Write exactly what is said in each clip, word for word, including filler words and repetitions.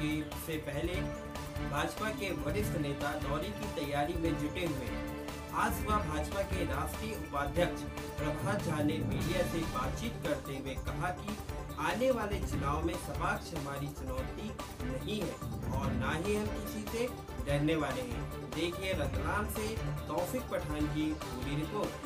होगी, उससे पहले भाजपा के वरिष्ठ नेता दौरे की तैयारी में जुटे हुए हैं। आज सुबह भाजपा के राष्ट्रीय उपाध्यक्ष प्रभात झा ने मीडिया से बातचीत करते हुए कहा कि आने वाले चुनाव में सपक्ष हमारी चुनौती नहीं है और न ही हम किसी से डरने वाले हैं। देखिए रतलाम से तौफिक पठान की पूरी रिपोर्ट।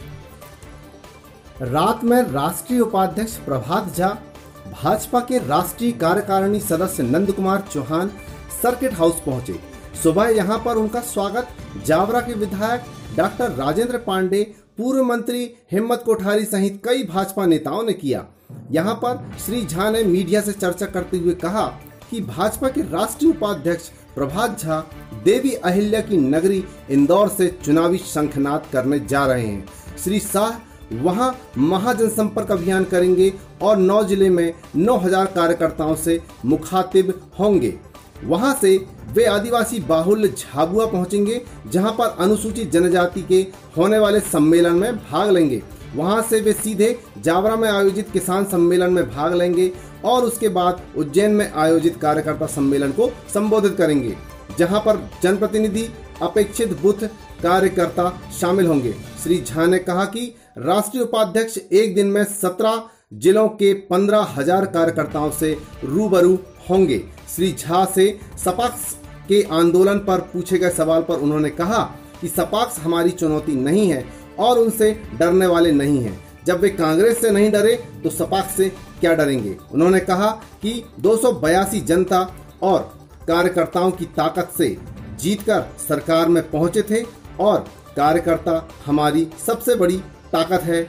रात में राष्ट्रीय उपाध्यक्ष प्रभात झा, भाजपा के राष्ट्रीय कार्यकारिणी सदस्य नंद कुमार चौहान सर्किट हाउस पहुंचे। सुबह यहां पर उनका स्वागत जावरा के विधायक डॉक्टर राजेंद्र पांडे, पूर्व मंत्री हिम्मत कोठारी सहित कई भाजपा नेताओं ने किया। यहां पर श्री झा ने मीडिया से चर्चा करते हुए कहा कि भाजपा के राष्ट्रीय उपाध्यक्ष प्रभात झा देवी अहिल्या की नगरी इंदौर से चुनावी शंखनाद करने जा रहे हैं। श्री शाह वहां महाजनसंपर्क अभियान करेंगे और नौ जिले में नौ हजार कार्यकर्ताओं से मुखातिब होंगे। वहां से वे आदिवासी बाहुल्य झाबुआ पहुंचेंगे, जहां पर अनुसूचित जनजाति के होने वाले सम्मेलन में भाग लेंगे। वहां से वे सीधे जावरा में आयोजित किसान सम्मेलन में भाग लेंगे और उसके बाद उज्जैन में आयोजित कार्यकर्ता सम्मेलन को संबोधित करेंगे, जहां पर जनप्रतिनिधि, अपेक्षित बूथ कार्यकर्ता शामिल होंगे। श्री झा ने कहा कि राष्ट्रीय उपाध्यक्ष एक दिन में सत्रह जिलों के पंद्रह हजार कार्यकर्ताओं से रूबरू होंगे। श्री झा से सपक्ष के आंदोलन पर पूछे गए सवाल पर उन्होंने कहा कि सपक्ष हमारी चुनौती नहीं है और उनसे डरने वाले नहीं हैं। जब वे कांग्रेस से नहीं डरे तो सपक्ष से क्या डरेंगे। उन्होंने कहा कि दो सौ बयासी जनता और कार्यकर्ताओं की ताकत से जीतकर सरकार में पहुंचे थे और कार्यकर्ता हमारी सबसे बड़ी ताकत है।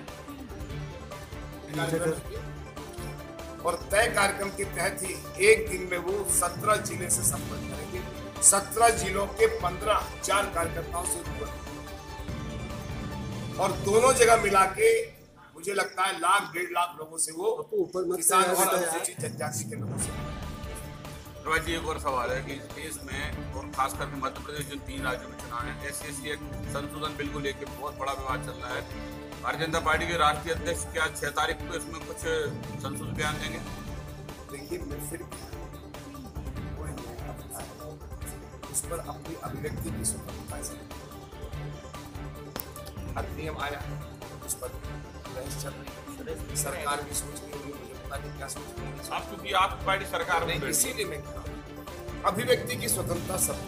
और तय कार्यक्रम के तहत ही एक दिन में वो सत्रह जिले से संपर्क करेंगे। सत्रह जिलों के पंद्रह हजार कार्यकर्ताओं से और दोनों जगह मिला के मुझे लगता है लाख डेढ़ लाख लोगों से वो किसान और अनुसूचित जनजाति के लोगों से। जी एक और सवाल है कि देश में और खास करके मध्य प्रदेश जो तीन राज्यों में चुनाव है, S C S T act संशोधन बिल को लेकर बहुत बड़ा विवाद चल रहा है। भारतीय जनता पार्टी के राष्ट्रीय अध्यक्ष क्या छह तारीख को इसमें कुछ संशोधित बयान देंगे? देखिए मैं फिर उस पर अपनी अभिव्यक्ति की स्वतंत्रता से अधिनियम आया, उस पर बहस चल रही है। सरकार भी सोच रही होगी, मुझे पता नहीं क्या सोच रही है। आप क्योंकि आपकी पार्टी सरकार में, इसीलिए मैं अभिव्यक्ति की स्वतंत्रता सब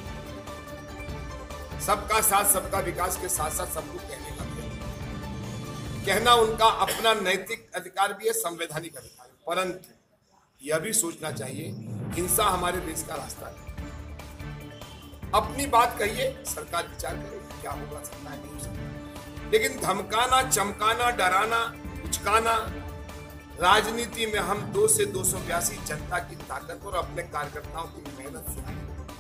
सबका साथ सबका विकास के साथ साथ सबको कहने का कहना उनका अपना नैतिक अधिकार भी है, संवैधानिक अधिकार, परंतु यह भी सोचना चाहिए हिंसा हमारे देश का रास्ता है। अपनी बात कहिए, सरकार विचार करे क्या होगा, सकता है नहीं हो सकता, लेकिन धमकाना, चमकाना, डराना, उचकाना, राजनीति में हम दो से दो सौ बयासी जनता की ताकत और अपने कार्यकर्ताओं की मेहनत से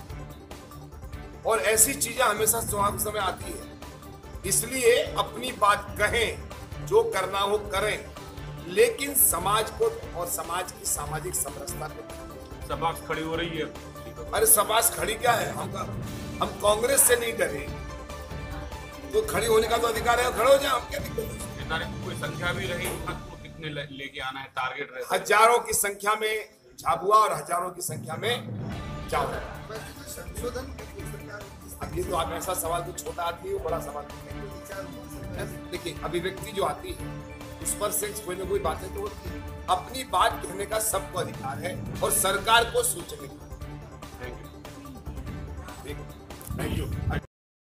और ऐसी चीजें हमेशा स्वाभाविक समय आती है। इसलिए अपनी बात कहें, जो करना हो करें, लेकिन समाज को और समाज की सामाजिक समरसता को। सपक्ष खड़ी हो रही है। अरे सपक्ष खड़ी क्या है, हम हम कांग्रेस से नहीं डरे तो खड़ी होने का तो अधिकार है, खड़े हो जाए, हम क्या दिक्कत है। कोई संख्या भी रही तो कितने लेके आना है, टारगेट रहता है? हजारों की संख्या में झाबुआ और हजारों की संख्या में जावरा। अब ये तो आप ऐसा सवाल तो छोटा आती है, बड़ा सवाल देखिए, अभिव्यक्ति जो आती है उस पर से कोई ना कोई बातें तो होती है। अपनी बात कहने का सबको अधिकार है और सरकार को सोचने का। Thank you. Thank you.